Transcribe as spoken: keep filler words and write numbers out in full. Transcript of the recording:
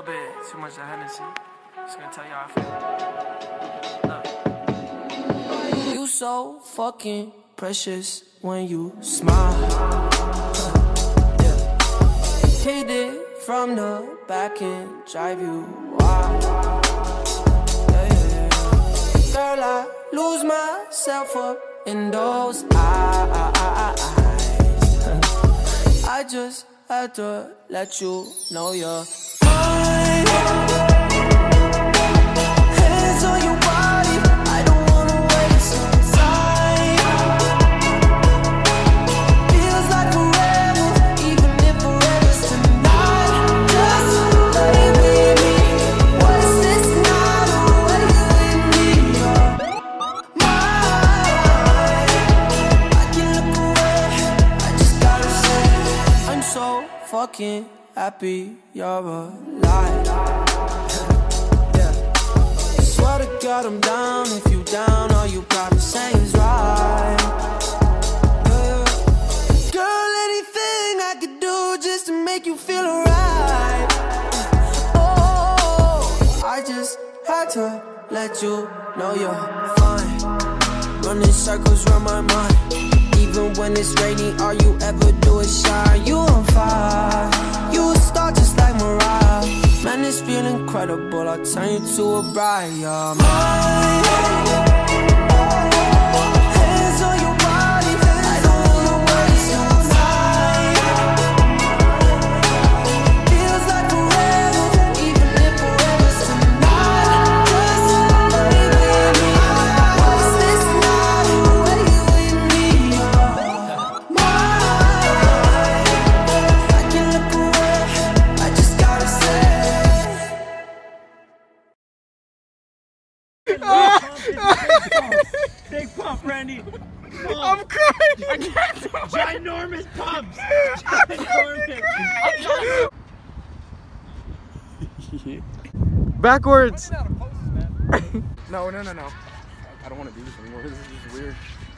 little bit too much of Hennessy. Just gonna tell you how I feel. Look. You so fucking precious when you smile. Yeah. Hit it from the back and drive you wild. Yeah, yeah, yeah. Girl, I lose myself up in those eyes. I just had to let you know you're mine. Hands on your body, I don't wanna waste time. Feels like forever, even if forever's tonight. Just lay with me. What is this now, the way you with me? You're mine. I can look away, I just gotta say I'm so fucking happy you're alive. Yeah. Swear to God I'm down. If you down, all you gotta say is right. Yeah. Girl, anything I could do just to make you feel alright. Oh, I just had to let you know you're fine. Running circles around my mind. Even when it's rainy, all you ever do is shine. You on fire, you a star just like Mariah. Man, this feel incredible, I'll turn you to a bride. You're mine. Hands on your body, I don't wanna waste your time. Feels like forever, even if forever's tonight. Just lay with me. What's this now, the way you with me? Big pump, Randy. Oh, I'm crying. I can't. Ginormous pumps. Ginormous. Backwards. Running out of poses, man. No, no, no, no. I don't want to do this anymore. This is just weird.